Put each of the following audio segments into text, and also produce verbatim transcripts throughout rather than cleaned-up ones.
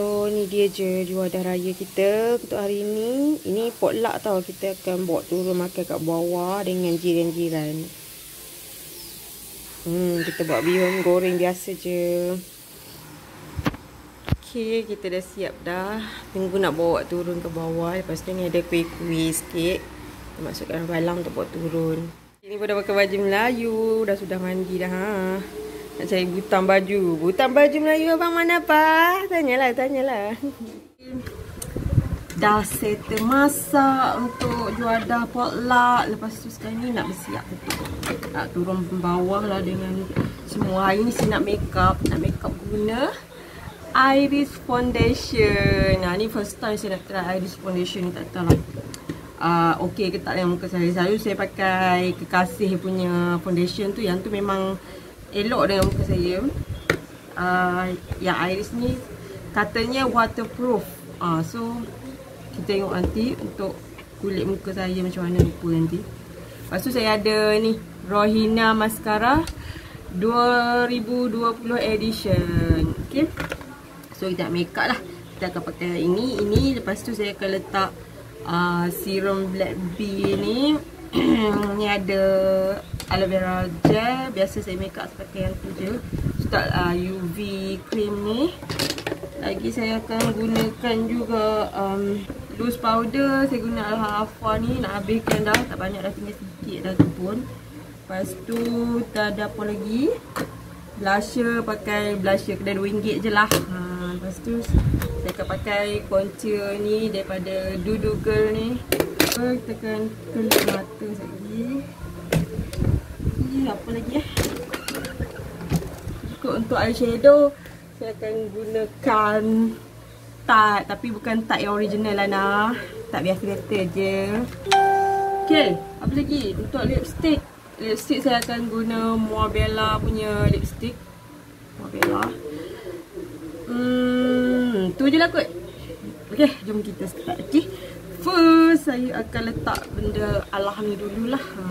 So ni dia je juadah raya kita untuk hari ni. Ini potluck tau. Kita akan bawa turun makan kat bawah dengan jiran-jiran. Hmm, kita buat bihun goreng biasa je. Okay, kita dah siap dah. Tunggu nak bawa turun ke bawah. Lepas tu ni ada kuih-kuih sikit. Kita masukkan balang untuk bawa turun. Ini pun dah pakai baju Melayu. Dah sudah mandi dah. Ha. Nak cari butang baju. Butang baju Melayu abang mana apa? Tanyalah, tanyalah. Dah settle masak untuk juadah potluck. Lepas tu sekarang ni nak bersiap betul. Nak turun bawah lah dengan semua. Hari ni saya nak make up. Nak make up guna iris foundation. Nah, ni first time saya nak try iris foundation ni. Tak tahu lah uh, okay ke tak dengan muka saya. Selalu saya pakai kekasih punya foundation tu. Yang tu memang elok dengan muka saya. uh, Yang iris ni katanya waterproof. uh, So kita tengok nanti untuk kulit muka saya macam mana rupa nanti. Lepas tu saya ada ni Rohina Mascara dua ribu dua puluh edition. Okay, so kita nak make up lah. Kita akan pakai ini. Ini lepas tu saya akan letak uh, serum Black Bee ni. Ni ada aloe vera gel. Biasa saya make up pakai yang tu je. Start uh, U V cream ni. Lagi saya akan gunakan juga um, loose powder. Saya guna Al-Hafa ni. Nak habiskan dah. Tak banyak dah, tinggal sikit dah tu pun. Lepas tu kita ada apa lagi? Blusher. Pakai blusher kedai dua ringgit je lah. ha, Lepas tu saya akan pakai concealer ni daripada Dudu Girl ni. Kita akan kelip mata sekejap lagi. Ni apa lagi eh? Cukup untuk eyeshadow. Saya akan gunakan Tarte. Tapi bukan Tarte yang original lah nah. Tarte biasa-biasa je. Okay, apa lagi? Untuk lipstick. Lipstick saya akan guna Moabella punya lipstick. Moabella. Hmm, tu je lah kot. Okay, jom kita start. Okay, first saya akan letak benda alah ni dululah. Ha.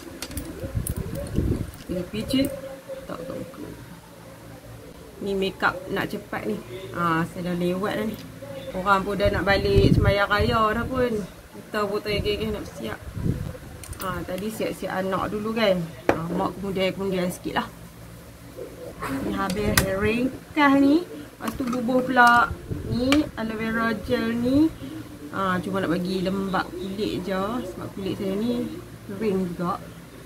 Kita picit. Tak tak muka. Ni makeup nak cepat ni. Ah, ha, saya dah lewat dah ni. Orang pun dah nak balik sembahyang raya dah pun. Kita pun tengah-tengah nak bersiap. Ah, ha, tadi siap-siap anak dulu kan. Ha, mak kemudian-kemudian sikit lah. Ni habis ringkah ni. Lepas tu bubuh pula ni aloe vera gel ni. Ha, cuma nak bagi lembab kulit je. Sebab kulit saya ni kering juga.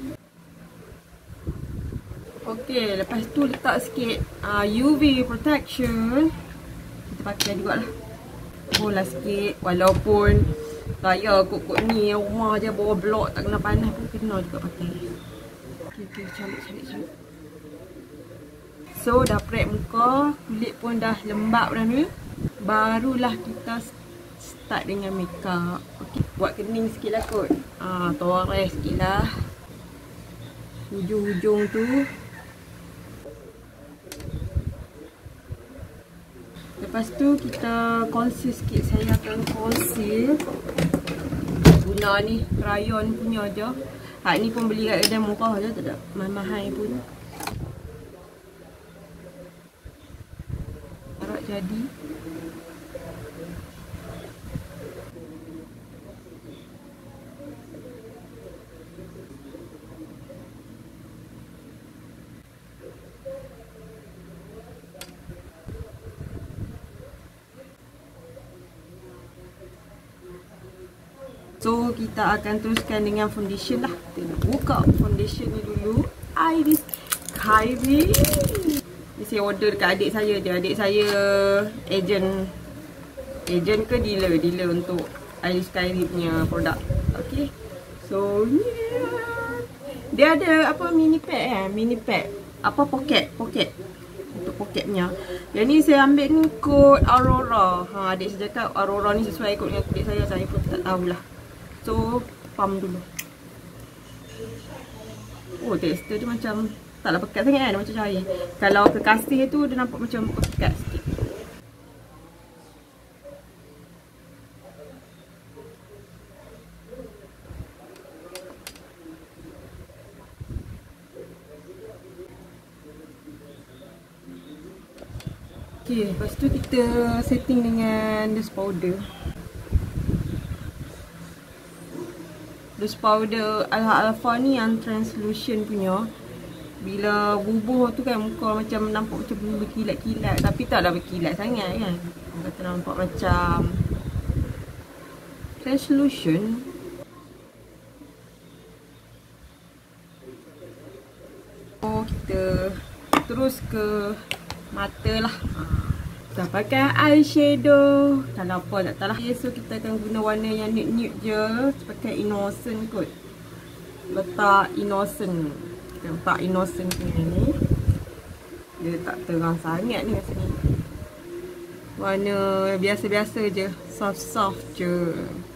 Okey, lepas tu letak sikit uh, U V protection. Kita pakai jugalah. Bola sikit. Walaupun raya kot-kot ni rumah je bawah blok tak kena panas pun kena juga pakai. Okey, okay, calik-calik-calik. So dah prep muka. Kulit pun dah lembab dah ni. Barulah kita start dengan makeup. Okey, buat kening sikit lah kot. Ah, toreh sikit lah hujung-hujung tu. Lepas tu kita conceal sikit. Saya akan conceal guna ni crayon punya je. Hak ni pun beli kat kedai murah je, tak ada mahal-mahal pun. Harap jadi. So kita akan teruskan dengan foundation lah. Kita nak buka foundation ni dulu. Iris Kyrie. Ni saya order dekat adik saya je. Adik saya agent. Agent ke dealer? Dealer untuk Iris Kyrie punya produk. Okay. So yeah. Dia ada apa mini pad eh? Mini pad. Apa pocket? Pocket. Untuk pocketnya. Yang ni saya ambil ni kod Aurora. Ha, adik saya cakap Aurora ni sesuai kod dengan kulit saya. Saya pun tak tahulah. So, pump dulu. Oh, tekstur dia macam taklah pekat sangat kan, macam cair. Kalau kekasih tu dia nampak macam pekat sikit. Okay, lepas tu kita setting dengan loose powder. Loose powder Alpha ni yang translucent punya. Bila bubuh tu kan muka macam nampak macam berkilat-kilat, tapi taklah berkilat sangat kan. Kata nampak macam translucent. Oh, kita terus ke mata lah. Kita pakai eyeshadow. Kalau apa tak tahu lah. Okay, so kita akan guna warna yang nude-nude je. Pakai innocent kot. Letak innocent. Kita letak innocent punya ni. Dia tak terang sangat ni kat sini. Warna biasa-biasa je. Soft-soft je.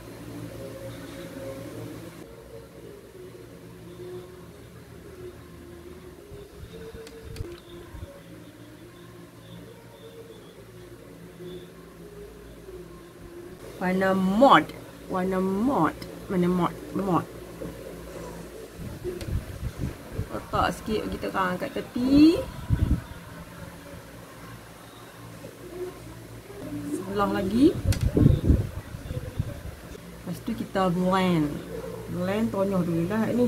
Warna mod. Warna mod. Mana mod? Mod. Letak sikit kita terang kat tepi. Sebelah lagi. Lepas tu kita blend. Blend tonyoh dulu lah ni.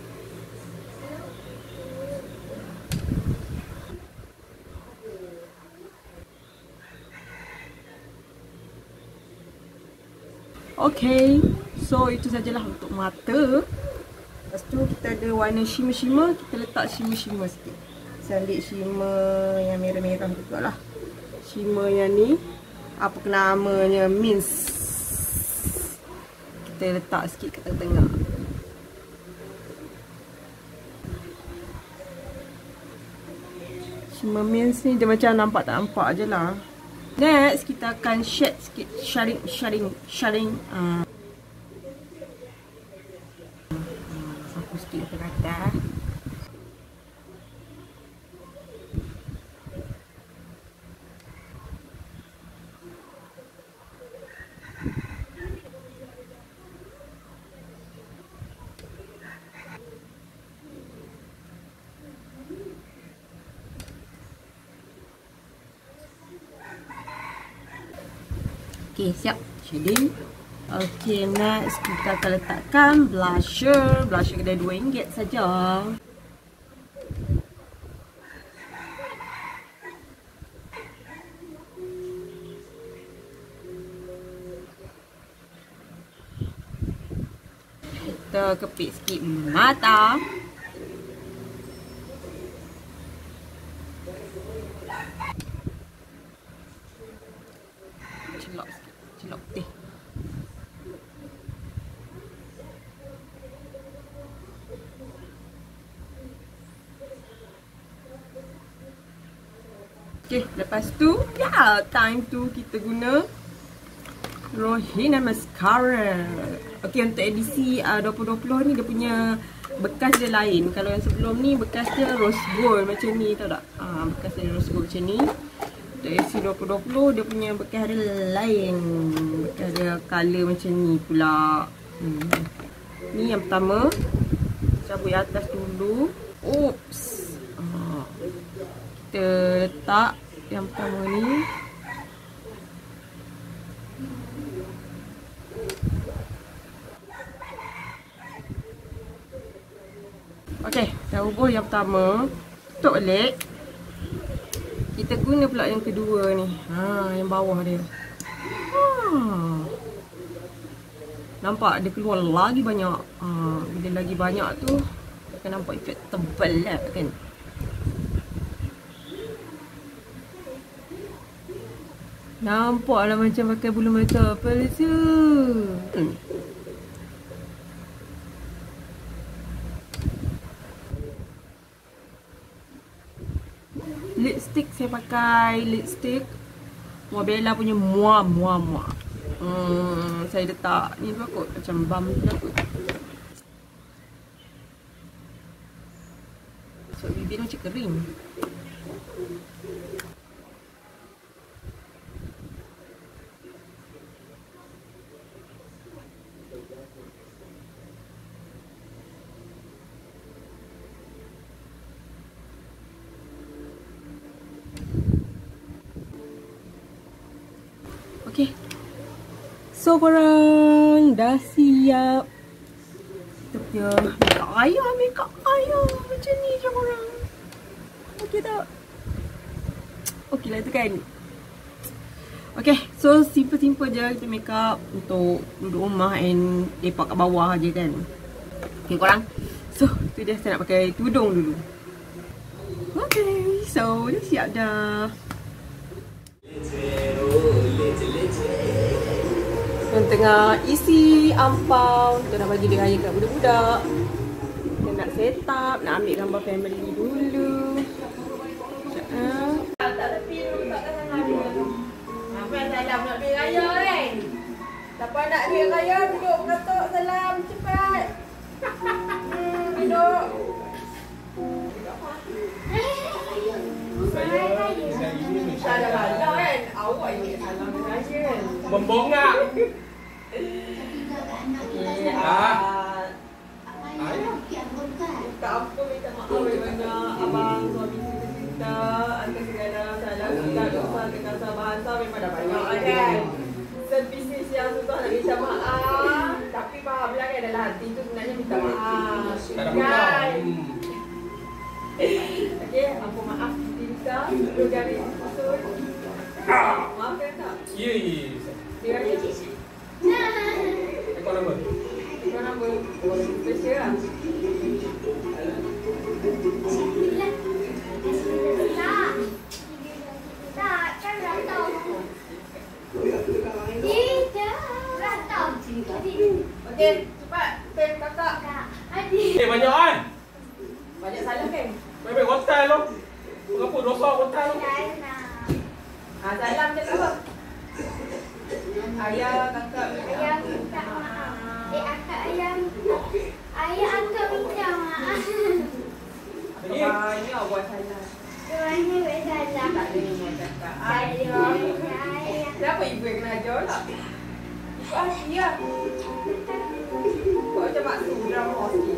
Okay, so itu sajalah untuk mata. Lepas tu kita ada warna shimmer-shimmer. Kita letak shimmer-shimmer sikit. Salib shimmer yang merah-merah juga lah. Shimmer yang ni, apa namanya, mince. Kita letak sikit kat tengah-tengah. Shimmer mince ni dia macam nampak tak nampak je lah. Next, kita akan shade sikit. Shading, shading, shading. Uh. Sapu sikit ke atas. Okay, siap shading. Okay, next kita akan letakkan blusher. Blusher kedai dua ringgit saja. Kita kepit sikit mata. Celok sikit. Celok putih. Okay, lepas tu, ya, time tu kita guna Rohina mascara. Okay, untuk edisi uh, dua ribu dua puluh ni dia punya bekas dia lain. Kalau yang sebelum ni bekas dia rose gold macam ni, tahu tak? Ah, bekas dia rose gold macam ni. Untuk edisi dua ribu dua puluh dia punya bekas dia lain. Bekas dia colour macam ni pula. Hmm. Ni yang pertama. Cabut yang atas dulu. Oops. Ah. Kita letak yang pertama ni. Okey, dah ubah yang pertama. Tutup balik. Kita guna pula yang kedua ni. Ha, yang bawah dia. Ha. Nampak dia keluar lagi banyak. Ha, bila lagi banyak tu akan nampak efek tebal lah kan. Nampaklah macam pakai bulu mata apa tu. Hmm. Lipstick saya pakai lipstick Mobella punya muam muam muam. Hmm, saya letak ni juga kot macam balm tu lah kot. So bibir macam kering. So korang dah siap. Kita punya makeup raya, makeup raya. Macam ni je korang. Okey tak? Okey lah tu kan. Okay, so simple-simple je kita makeup untuk duduk rumah and lepak kat bawah je kan. Okay korang, so tu dia saya nak pakai tudung dulu. Okay, so dah siap dah. Kita tengah isi ampau, kita nak bagi dia raya kat budak-budak. Kita nak set up, nak ambil gambar family dulu. Sekejap. Tak tepi dulu, tak tangan dia. Salam nak duit raya kan? Siapa nak duit raya duduk berkatuk salam cepat. Hmm, duduk. Tak ada raya kan? Awak ingat salam raya kan? Membongak. Okay, ah. Minta apa, minta maaf banyak abang suami kita. Atas segala salah silap dosa kekasar bahasa memang dah banyak kan. Sebisnis yang susah nak minta maaf, tapi fahamlah kan dalam hati tu sebenarnya minta maaf kan. Okey, apa maaf kita dua garis usul. Maafkan tak? Ya, ya. Dia raya. Ekor nama? Ekor nama? Orang special lah. Okey, cepat. Pen kakak. Eh, banyak kan? Banyak salah kan? Baik-baik hotel tu. Berapa dosa hotel tu? Ah, salam je apa? Ayah, kakak, Ayah minta maaf. Eh, akak ayah minta. Ayah akak minta maaf. Banyak buat salah. Semuanya buat salah. Tak ada yang buat cakap. Ayah. Kenapa ibu yang kena ajar tak? Ibu hati lah. Buat macam maksud drama sikit.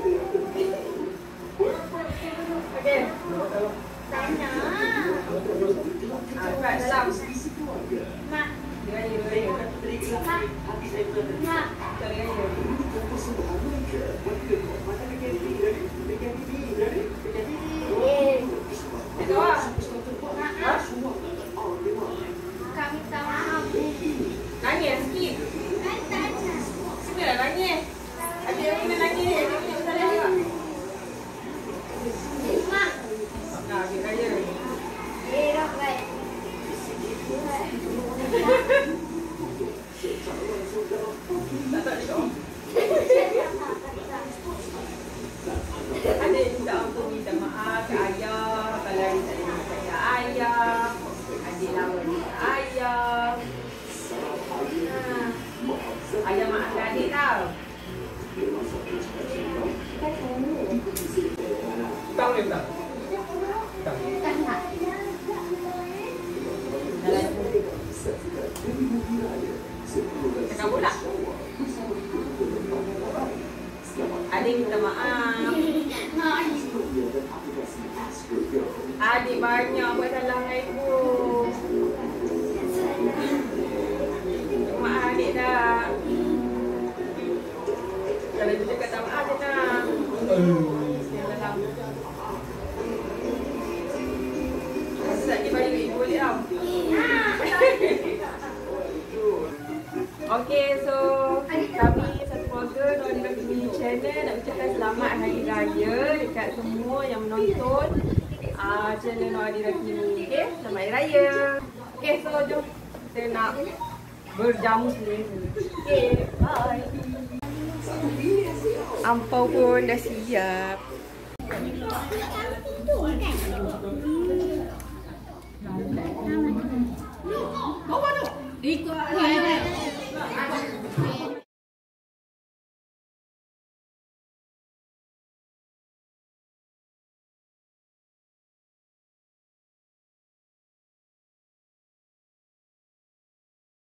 Okey. Sana. Ah, kat dalam. Mak. Dia raya, dia raya. Mak. Mak. Dia raya. Eh. Itu lah. Maaf. Kak minta maaf. Nangis sikit. Kan tak ada. Sini lah nangis. Ada yang kena nangis. Ada yang kena salah juga. Mak. Nah, dia raya. Eh, dah baik. Tak tak dia. Ada yang minta untuk minta maaf ke ayah. Kalau dia tak ada minta ayah. Adik lawan minta ayah. Ha. Ayah maafkan adik tau. Tang ni tak? Tang. Tak nak. Cakap pula. Adik minta maaf. Adik banyak buat salah dengan ibu. Maaf adik dah. Kalau ibu cakap tak maaf je nak. Dalam. Rasa tak dia balik ibu boleh tau. Okay, so kami satu keluarga Nuradira Kimie channel nak ucapkan selamat Hari Raya dekat semua yang menonton uh, channel Nuradira Kimie. Okay, selamat Hari Raya. Okay, so jom kita nak berjamu sendiri. Okay, bye. Ampau pun dah siap. Bawa tu. Ikut.